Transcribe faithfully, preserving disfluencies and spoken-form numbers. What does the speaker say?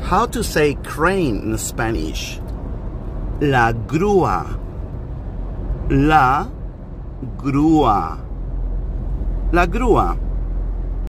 How to say crane in Spanish? La grúa. La grúa. La grúa.